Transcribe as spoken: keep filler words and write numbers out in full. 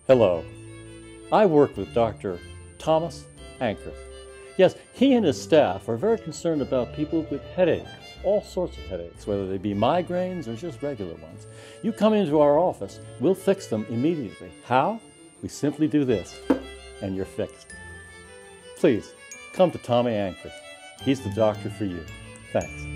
Hello, I work with Doctor Thomas Anker. Yes, he and his staff are very concerned about people with headaches, all sorts of headaches, whether they be migraines or just regular ones. You come into our office, we'll fix them immediately. How? We simply do this, and you're fixed. Please, come to Tommy Anker. He's the doctor for you. Thanks.